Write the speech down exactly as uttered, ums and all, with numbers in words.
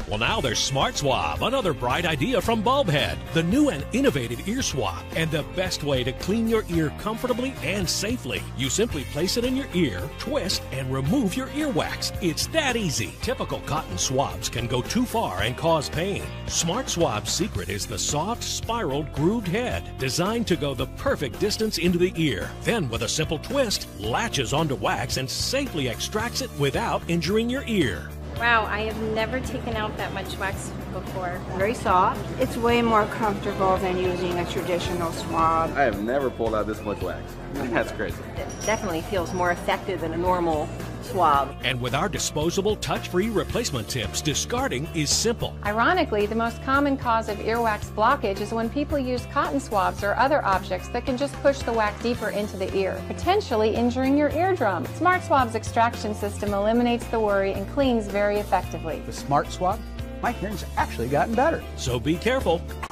Well, now there's Smart Swab, another bright idea from Bulbhead. The new and innovative ear swab, and the best way to clean your ear comfortably and safely. You simply place it in your ear, twist, and remove your earwax. It's that easy. Typical cotton swabs can go too far and cause pain. Smart Swab's secret is the soft, spiraled, grooved head, designed to go the perfect distance into the ear. Then, with a simple twist, latches onto wax and safely extracts it without injuring your ear. Wow, I have never taken out that much wax before. Very soft. It's way more comfortable than using a traditional swab. I have never pulled out this much wax. That's crazy. It definitely feels more effective than a normal swab. And with our disposable touch-free replacement tips, discarding is simple. Ironically, the most common cause of earwax blockage is when people use cotton swabs or other objects that can just push the wax deeper into the ear, potentially injuring your eardrum. Smart Swab's extraction system eliminates the worry and cleans very effectively. The Smart Swab, my hearing's actually gotten better. So be careful.